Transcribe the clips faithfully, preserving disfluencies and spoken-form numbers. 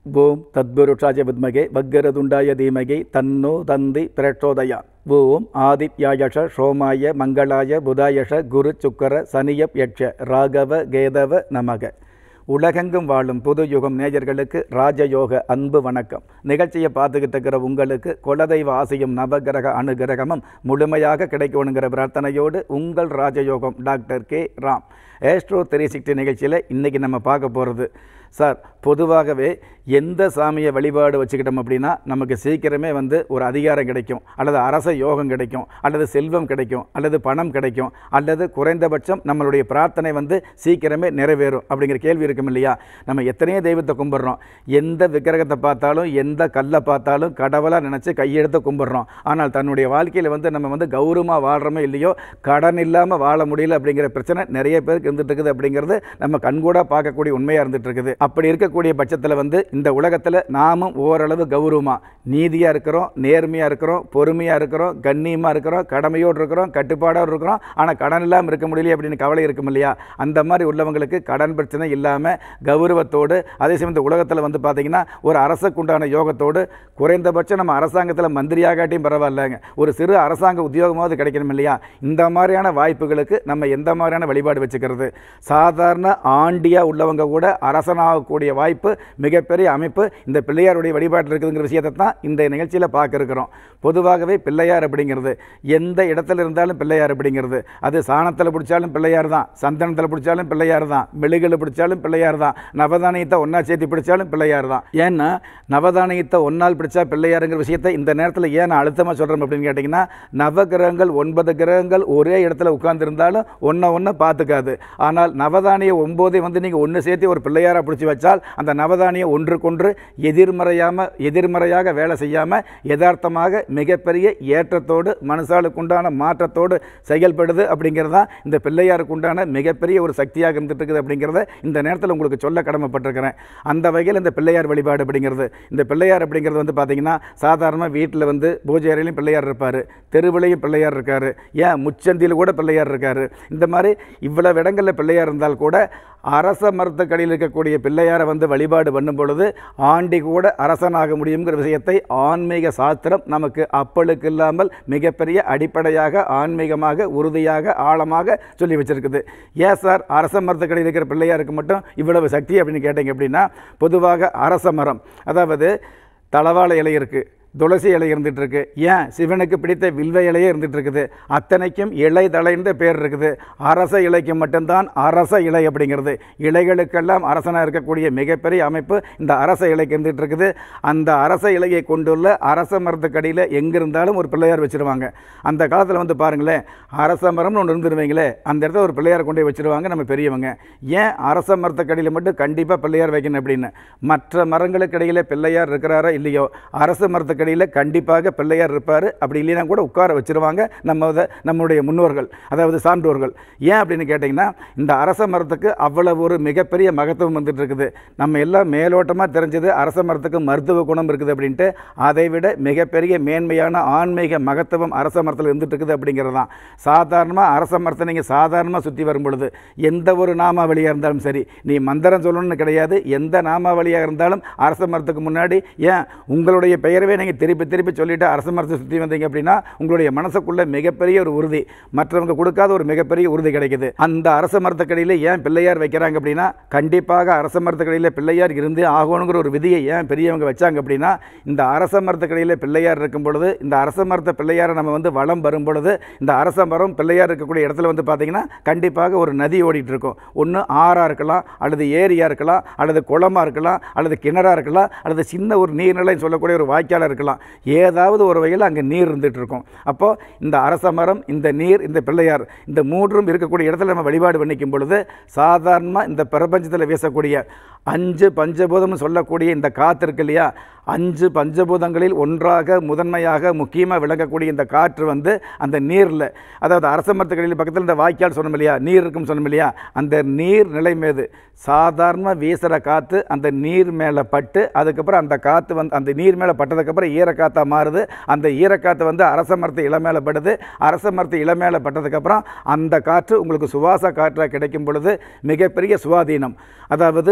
ஓம் தத்புருஷாய வித்மகே வக்கரதுண்டாய தீமகே தன்னோ தந்தி பிரச்சோதயா. ஓம் ஆதித்யாயஷ சோமாய மங்களாய புதாயஷ குரு சுக்கர சனியப் யட்ச ராகவ கேதவ நமக. உலகெங்கும் வாழும் புது யுகம் நேயர்களுக்கு ராஜயோக அன்பு வணக்கம். நிகழ்ச்சியை பார்த்துக்கிட்டு இருக்கிற உங்களுக்கு குலதெய்வ ஆசையும் நவகிரக அனுகிரகமும் முழுமையாக கிடைக்கணுங்கிற பிரார்த்தனையோடு உங்கள் ராஜயோகம் doctor K Ram. Astro three sixty நிகழ்ச்சியில் இன்றைக்கி நம்ம பார்க்க போகிறது, சார் பொதுவாகவே எந்த சாமியை வழிபாடு வச்சுக்கிட்டோம் அப்படின்னா நமக்கு சீக்கிரமே வந்து ஒரு அதிகாரம் கிடைக்கும், அல்லது அரச யோகம் கிடைக்கும், அல்லது செல்வம் கிடைக்கும், அல்லது பணம் கிடைக்கும், அல்லது குறைந்தபட்சம் நம்மளுடைய பிரார்த்தனை வந்து சீக்கிரமே நிறைவேறும் அப்படிங்கிற கேள்வி இருக்கும் இல்லையா? நம்ம எத்தனையோ தெய்வத்தை கும்பிட்றோம், எந்த விக்கிரகத்தை பார்த்தாலும் எந்த கல்லை பார்த்தாலும் கடவுளாக நினச்சி கையெடுத்து கும்பிட்றோம். ஆனால் தன்னுடைய வாழ்க்கையில் வந்து நம்ம வந்து கௌரவமாக வாழ்கிறோமோ இல்லையோ, கடன் இல்லாமல் வாழ முடியல அப்படிங்கிற பிரச்சனை நிறைய பேருக்கு இருந்துட்டு இருக்குது அப்படிங்கிறது நம்ம கண்கூட பார்க்கக்கூடிய உண்மையாக இருந்துட்டு இருக்குது. அப்படி இருக்கக்கூடிய பட்சத்தில் வந்து இந்த உலகத்தில் நாமும் ஓரளவு கௌரவமாக நீதியாக இருக்கிறோம், நேர்மையாக இருக்கிறோம், பொறுமையாக இருக்கிறோம், கண்ணியமாக இருக்கிறோம், கடமையோடு இருக்கிறோம், கட்டுப்பாடோடு இருக்கிறோம். ஆனால் கடன் இல்லாமல் இருக்க முடியல அப்படின்னு கவலை இருக்கும் இல்லையா? அந்த மாதிரி உள்ளவங்களுக்கு கடன் பிரச்சனை இல்லாமல் கௌரவத்தோடு, அதே சமயம் இந்த உலகத்தில் வந்து பார்த்திங்கன்னா ஒரு அரசுக்குண்டான யோகத்தோடு, குறைந்தபட்சம் நம்ம அரசாங்கத்தில் மந்திரியாகாட்டியும் பரவாயில்லைங்க, ஒரு சிறு அரசாங்க உத்தியோகமாவது கிடைக்கணும் இல்லையா? இந்த மாதிரியான வாய்ப்புகளுக்கு நம்ம எந்த மாதிரியான வழிபாடு வச்சுக்கிறது? சாதாரண ஆண்டியாக உள்ளவங்க கூட அரசனாகக்கூடிய வாய்ப்பு, மிகப்பெரிய அமைப்பு இந்த பிள்ளையாருடைய வழிபாட்டில் இருக்குதுங்கிற விஷயத்தை தான் இந்த நிகழ்ச்சியில் பார்க்க இருக்கிறோம். பொதுவாகவே பிள்ளையார் அப்படிங்கிறது எந்த இடத்துல இருந்தாலும் பிள்ளையார் அப்படிங்கிறது, அது சாணத்தில் பிடிச்சாலும் பிள்ளையார் தான், சந்தனத்தில் பிடிச்சாலும் பிள்ளையார் தான், மெழுகில் பிடிச்சாலும் பிள்ளையார் தான், நவதானியத்தை ஒன்றா சேர்த்து பிடிச்சாலும் பிள்ளையார் தான். ஏன்னா நவதானியத்தை ஒன்றால் பிடிச்சா பிள்ளையாருங்கிற விஷயத்தை இந்த நேரத்தில் ஏன் நான் அழுத்தமாக சொல்கிறேன் அப்படின்னு கேட்டிங்கன்னா, நவகிரகங்கள் ஒன்பது கிரகங்கள் ஒரே இடத்துல உட்கார்ந்துருந்தாலும் ஒன்றை ஒன்று பார்த்துக்காது. ஆனால் நவதானிய ஒம்போதை வந்து நீங்கள் ஒன்று சேர்த்து ஒரு பிள்ளையாராக பிடிச்சி வச்சால் அந்த நவதானியம் ஒன்றுக்கொன்று எதிர்மறையாமல் எதிர்மறையாக வேலை செய்யாமல் யதார்த்தமாக மிகப்பெரிய ஏற்றத்தோடு மனசாலுக்கு உண்டான மாற்றத்தோடு செயல்படுது அப்படிங்கிறது தான் இந்த பிள்ளையாருக்கு உண்டான மிகப்பெரிய ஒரு சக்தியாக இருந்துட்டு இருக்குது அப்படிங்கிறத இந்த நேரத்தில் உங்களுக்கு சொல்ல கடமைப்பட்டிருக்கிறேன். அந்த வகையில் இந்த பிள்ளையார் வழிபாடு அப்படிங்கிறது, இந்த பிள்ளையார் அப்படிங்கிறது வந்து பார்த்திங்கன்னா சாதாரணமாக வீட்டில் வந்து பூஜை அறையிலையும் பிள்ளையார் இருப்பார், தெருவிலையும் பிள்ளையார் இருக்கார், ஏன் முச்சந்தியில் கூட பிள்ளையார் இருக்கார். இந்த மாதிரி இவ்வளவு இடங்களில் பிள்ளையார் இருந்தால் கூட அரச மரத்துக்கடியில் இருக்கக்கூடிய பிள்ளையாரை வந்து வழிபாடு பண்ணும் பொழுது ஆண்டி கூட அரசனாக முடியுங்கிற விஷயத்தை ஆன்மீக சாஸ்திரம் நமக்கு அப்பளுக்கு இல்லாமல் மிகப்பெரிய அடிப்படையாக ஆன்மீகமாக உறுதியாக ஆழமாக சொல்லி வச்சிருக்குது. ஏன் சார் அரச மரத்துக்கடியில் இருக்கிற பிள்ளையாருக்கு மட்டும் இவ்வளவு சக்தி அப்படின்னு கேட்டீங்க அப்படின்னா, பொதுவாக அரச மரம், அதாவது தளவாழை இலை இருக்குது, துளசி இலை இருந்துகிட்டு இருக்கு, ஏன் சிவனுக்கு பிடித்த வில்வ இலையே இருந்துகிட்டு இருக்குது, அத்தனைக்கும் இலை தலைன்ற பேர் இருக்குது. அரச இலைக்கு மட்டும்தான் அரச இலை அப்படிங்கிறது. இலைகளுக்கெல்லாம் அரசனாக இருக்கக்கூடிய மிகப்பெரிய அமைப்பு இந்த அரச இலைக்கு இருந்துகிட்டு இருக்குது. அந்த அரச இலையை கொண்டுள்ள அரச மரத்துக்கடியில் எங்கே இருந்தாலும் ஒரு பிள்ளையார் வச்சுருவாங்க. அந்த காலத்தில் வந்து பாருங்களேன், அரச மரம்னு ஒன்று இருந்துருவீங்களே, அந்த இடத்துல ஒரு பிள்ளையார் கொண்டு போய் வச்சுருவாங்க நம்ம பெரியவங்க. ஏன் அரச மரத்துக்கடியில் மட்டும் கண்டிப்பாக பிள்ளையார் வைக்கணும் அப்படின்னு? மற்ற மரங்களுக்கு இடையில் பிள்ளையார் இருக்கிறாரோ இல்லையோ, அரச மரத்துக்கு கடையில் கண்டிப்பாக பிள்ளையார் இருப்பார். அப்படி இல்லைனா கூட உட்கார வச்சுருவாங்க நம்ம நம்முடைய முன்னோர்கள், அதாவது சான்றோர்கள். ஏன் அப்படின்னு கேட்டிங்கன்னா, இந்த அரச மரத்துக்கு அவ்வளவு ஒரு மிகப்பெரிய மகத்துவம் வந்துட்டு இருக்குது. நம்ம எல்லாம் மேலோட்டமாக தெரிஞ்சது அரச மரத்துக்கு மருத்துவ குணம் இருக்குது அப்படின்ட்டு, அதை விட மிகப்பெரிய மேன்மையான ஆன்மீக மகத்துவம் அரச மரத்தில் இருந்துட்டு இருக்குது அப்படிங்கிறது தான். சாதாரணமாக அரச மரத்தை நீங்கள் சாதாரணமாக சுற்றி வரும் பொழுது எந்த ஒரு நாமாவளியாக இருந்தாலும் சரி, நீ மந்திரம் சொல்லணும்னு கிடையாது, எந்த நாமாவளியாக இருந்தாலும் அரச மரத்துக்கு முன்னாடி ஏன் உங்களுடைய பெயரவே நீங்கள் திருப்பி திருப்பி சொல்லிட்டு அரச மரத்தை சுற்றி வந்தீங்க அப்படின்னா உங்களுடைய மனசுக்குள்ள மிகப்பெரிய ஒரு உறுதி, மற்றவங்க கொடுக்காத ஒரு மிகப்பெரிய உறுதி கிடைக்குது. அந்த அரச மரத்துக்கடியில் ஏன் பிள்ளையார் வைக்கிறாங்க அப்படின்னா, கண்டிப்பாக அரச மரத்துக்கடியில் பிள்ளையார் இருந்து ஆகணுங்கிற ஒரு விதியை ஏன் பெரியவங்க வச்சாங்க அப்படின்னா, இந்த அரச மரத்துக்கடியில் பிள்ளையார் இருக்கும் பொழுது, இந்த அரச மரத்தை பிள்ளையாரை நம்ம வந்து வளம் வரும் பொழுது, இந்த அரச மரம் பிள்ளையார் இருக்கக்கூடிய இடத்துல வந்து பார்த்தீங்கன்னா கண்டிப்பாக ஒரு நதி ஓடிட்டு இருக்கும். ஒன்று ஆறாக இருக்கலாம், அல்லது ஏரியாக இருக்கலாம், அல்லது குளமாக இருக்கலாம், அல்லது கிணறாக இருக்கலாம், அல்லது சின்ன ஒரு நீர்நிலை சொல்லக்கூடிய ஒரு வாய்க்காலாக இருக்கலாம். ஏதாவது ஒரு வகையில் அங்கே நீர் இருந்துகிட்டு இருக்கும். அப்போது இந்த அரச மரம், இந்த நீர், இந்த பிள்ளையார், இந்த மூன்றும் இருக்கக்கூடிய இடத்துல நம்ம வழிபாடு பண்ணிக்கும் பொழுது சாதாரணமாக இந்த பிரபஞ்சத்தில் வீசக்கூடிய அஞ்சு பஞ்சபூதம்னு சொல்லக்கூடிய இந்த காற்று இருக்கு இல்லையா, அஞ்சு பஞ்சபூதங்களில் ஒன்றாக முதன்மையாக முக்கியமாக விளங்கக்கூடிய இந்த காற்று வந்து அந்த நீரில், அதாவது அரச மரத்துக்கடியில் பக்கத்தில் இந்த வாய்க்கால் சொன்னோம் இல்லையா, நீர் இருக்குன்னு சொன்னோம் இல்லையா, அந்த நீர் நிலை மீது சாதாரண வீசுகிற காற்று அந்த நீர் மேலே பட்டு, அதுக்கப்புறம் அந்த காற்று வந்து அந்த நீர் மேலே பட்டதுக்கப்புறம் ஈரக்காற்றா மாறுது. அந்த ஈரக்காற்று வந்து அரச மரத்து இலை மேலே படுது. அரச மரத்து இலை மேலே பட்டதுக்கப்புறம் அந்த காற்று உங்களுக்கு சுவாச காற்றாக கிடைக்கும் பொழுது மிகப்பெரிய சுவாதீனம், அதாவது உங்கள்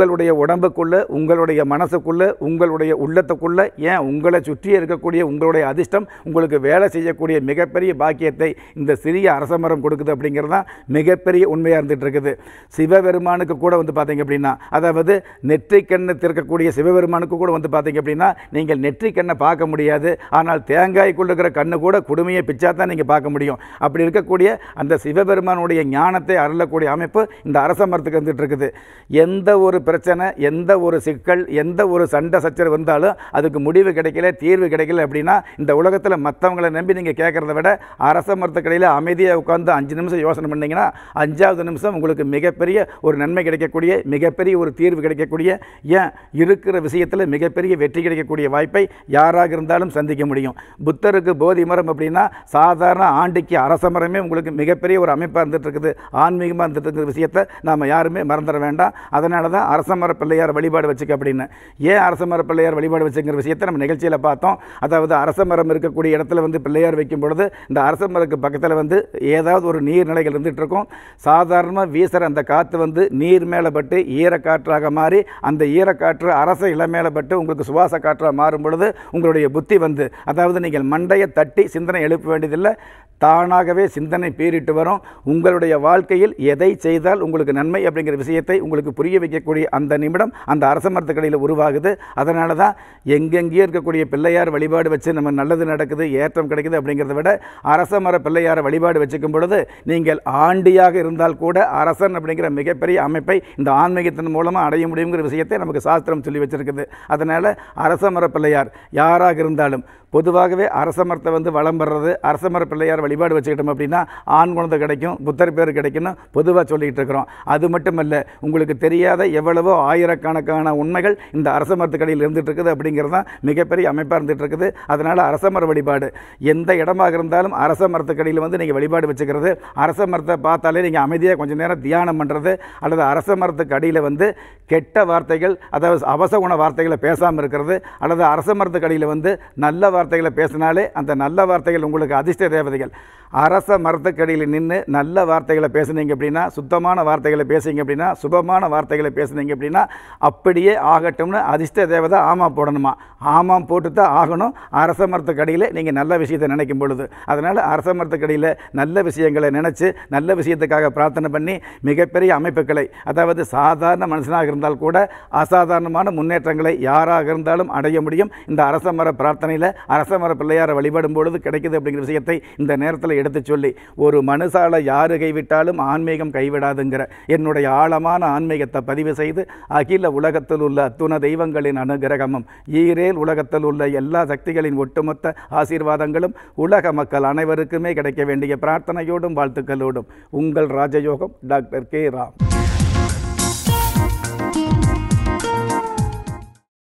உங்களுடைய உடம்புக்குள்ளே, உங்களுடைய மனசுக்குள்ளே, உங்களுடைய உள்ளத்துக்குள்ளே, ஏன் உங்களை சுற்றி இருக்கக்கூடிய உங்களுடைய அதிர்ஷ்டம் உங்களுக்கு வேலை செய்யக்கூடிய மிகப்பெரிய பாக்கியத்தை இந்த சிறிய அரசமரம் கொடுக்குது அப்படிங்கிறது தான் மிகப்பெரிய உண்மையாக இருந்துகிட்டு இருக்குது. சிவபெருமானுக்கு கூட வந்து பார்த்தீங்க அப்படின்னா, அதாவது நெற்றிக்கண்ணை திறக்கக்கூடிய சிவபெருமானுக்கு கூட வந்து பார்த்தீங்க அப்படின்னா நீங்கள் நெற்றிக்கண்ணை பார்க்க முடியாது. ஆனால் தேங்காய்க்குள்ள இருக்கிற கண்ணு கூட குடுமையை பிச்சா தான் நீங்கள் பார்க்க முடியும். அப்படி இருக்கக்கூடிய அந்த சிவபெருமானுடைய ஞானத்தை அருளக்கூடிய அமைப்பு இந்த அரச மரத்துக்கு வந்துட்டு இருக்குது. எந்த ஒரு பிரச்சனை, எந்த ஒரு சிக்கல், எந்த ஒரு சண்டை சச்சரவு வந்தாலும் அதுக்கு முடிவு கிடைக்கல, தீர்வு கிடைக்கல அப்படின்னா இந்த உலகத்தில் மற்றவங்களை நம்பி நீங்கள் கேட்குறத விட அரச மரத்துக்கடையில் அமைதியாக உட்காந்து அஞ்சு நிமிஷம் யோசனை பண்ணிங்கன்னா அஞ்சாவது நிமிஷம் உங்களுக்கு மிகப்பெரிய ஒரு நன்மை கிடைக்கக்கூடிய, மிகப்பெரிய ஒரு தீர்வு கிடைக்கக்கூடிய, ஏன் இருக்கிற விஷயத்தில் மிகப்பெரிய வெற்றி கிடைக்கக்கூடிய வாய்ப்பை யாராக இருந்தாலும் சந்திக்க முடியும். புத்தருக்கு போதி மரம் அப்படின்னா சாதாரண ஆண்டிக்கு அரச மரமே உங்களுக்கு மிகப்பெரிய ஒரு அமைப்பாக இருந்துட்டு இருக்குது, ஆன்மீகமாக இருந்துட்டு இருக்கிற விஷயத்தை நாம் யாருமே மறந்துட வேண்டாம். அதனால தான் அரச மர பிள்ளையார் வழிபாடு வச்சுக்க அப்படின்னு. ஏன் அரச மர பிள்ளையார் வழிபாடு வச்சுங்கிற விஷயத்தை நம்ம நிகழ்ச்சியில் பார்த்தோம். அதாவது அரச மரம் இருக்கக்கூடிய இடத்துல வந்து பிள்ளையார் வைக்கும் பொழுது இந்த அரச மரத்துக்கு பக்கத்தில் வந்து ஏதாவது ஒரு நீர்நிலைகள் இருந்துகிட்டு இருக்கும். சாதாரணமாக வீசுகிற அந்த காற்று வந்து நீர் மேலே பட்டு ஈரக்காற்றாக மாறி அந்த ஈரக்காற்று அரச இலை மேலே பட்டு உங்களுக்கு சுவாச காற்றாக மாறும் பொழுது உங்களுடைய புத்தி வந்து, அதாவது நீங்கள் மண்டையை தட்டி சிந்தனை எழுப்ப வேண்டியதில்லை, தானாகவே சிந்தனை பீறிட்டு வரும். உங்களுடைய வாழ்க்கையில் எதை செய்தால் உங்களுக்கு நன்மை அப்படிங்கிற விஷயத்தை உங்களுக்கு புரிய வைக்கக்கூடிய அந்த நிமிடம் அந்த அரச மரத்துக்கடையில் உருவாகுது. அதனால தான் எங்கெங்கேயோ இருக்கக்கூடிய பிள்ளையார் வழிபாடு வச்சு நம்ம நல்லது நடக்குது, ஏற்றம் கிடைக்குது அப்படிங்கிறத விட அரச மர பிள்ளையாரை வழிபாடு வச்சுக்கும் பொழுது நீங்கள் ஆண்டியாக இருந்தால் கூட அரசன் அப்படிங்கிற மிகப்பெரிய அமைப்பை இந்த ஆன்மீகத்தின் மூலமாக அடைய முடியுங்கிற விஷயத்தை நமக்கு சாஸ்திரம் சொல்லி வச்சிருக்குது. அதனால் அரச மர பிள்ளையார் யாராக இருந்தாலும் பொதுவாகவே அரச மரத்தை வந்து வளம் பெறது, அரச மர பிள்ளையார் வழிபாடு வச்சுக்கிட்டோம் அப்படின்னா ஆண் குழந்தை கிடைக்கும், புத்தர் பேர் கிடைக்கும்னு பொதுவாக சொல்லிகிட்டு இருக்கிறோம். அது மட்டுமல்ல, உங்களுக்கு தெரியாத எவ்வளவோ ஆயிரக்கணக்கான உண்மைகள் இந்த அரச மரத்துக்கடியில் இருந்துகிட்டு இருக்குது அப்படிங்கிறது தான் மிகப்பெரிய அமைப்பாக இருந்துகிட்டு இருக்குது. அதனால் அரச மர வழிபாடு எந்த இடமாக இருந்தாலும் அரச மரத்துக்கடியில் வந்து நீங்கள் வழிபாடு வச்சுக்கிறது, அரச மரத்தை பார்த்தாலே நீங்கள் அமைதியாக கொஞ்சம் நேரம் தியானம் பண்ணுறது, அல்லது அரச மரத்துக்கு அடியில் வந்து கெட்ட வார்த்தைகள், அதாவது அவசகுண வார்த்தைகளை பேசாமல் இருக்கிறது, அல்லது அரச மரத்துக்கு அடியில் வந்து நல்ல வார்த்தைகளை பேசினாலே அந்த நல்ல வார்த்தைகள் உங்களுக்கு அதிர்ஷ்ட தேவதைகள். அரச மரத்துக்கடியில் நின்று நல்ல வார்த்தைகளை பேசுனீங்க அப்படின்னா, சுத்தமான வார்த்தைகளை பேசுனீங்க அப்படின்னா, சுபமான வார்த்தைகளை பேசுனீங்க அப்படின்னா அப்படியே ஆகட்டும்னு அதிர்ஷ்ட தேவதை ஆமாம் போடணுமா, ஆமாம் போட்டு தான் ஆகணும் அரச மரத்துக்கடியில் நீங்கள் நல்ல விஷயத்தை நினைக்கும் பொழுது. அதனால் அரச மரத்துக்கடியில் நல்ல விஷயங்களை நினச்சி நல்ல விஷயத்துக்காக பிரார்த்தனை பண்ணி மிகப்பெரிய அமைப்புகளை, அதாவது சாதாரண மனுஷனாக இருந்தால் கூட அசாதாரணமான முன்னேற்றங்களை யாராக இருந்தாலும் அடைய முடியும். இந்த அரச மர பிரார்த்தனையில் அரச மர பிள்ளையாரை வழிபடும் பொழுது கிடைக்குது அப்படிங்கிற விஷயத்தை இந்த நேரத்தில் எடுத்து சொல்லி, ஒரு மனுஷால யாரு கைவிட்டாலும் ஆன்மீகம் கைவிடாதுங்கிற என்னுடைய ஆழமான ஆன்மீகத்தை பதிவு செய்து அகில உலகத்தில் உள்ள அத்துண தெய்வங்களின் அனுகிரகமும் ஈரேல் உலகத்தில் உள்ள எல்லா சக்திகளின் ஒட்டுமொத்த ஆசீர்வாதங்களும் உலக மக்கள் அனைவருக்குமே கிடைக்க வேண்டிய பிரார்த்தனையோடும் வாழ்த்துக்களோடும் உங்கள் ராஜயோகம் டாக்டர் கே ராம்.